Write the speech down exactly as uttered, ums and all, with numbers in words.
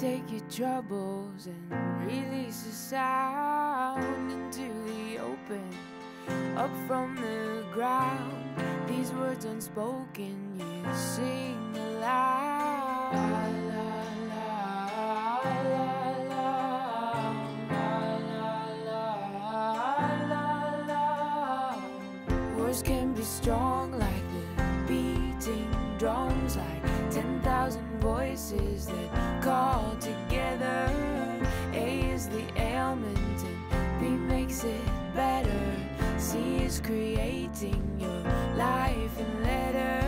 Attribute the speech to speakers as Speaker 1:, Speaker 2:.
Speaker 1: Take your troubles and release the sound into the open, up from the ground. These words unspoken, you sing aloud. La, la, la, la, la, la, la, la. Words can be strong like the beating drums, like ten thousand voices that call together. A is the ailment and B makes it better. C is creating your life in letters.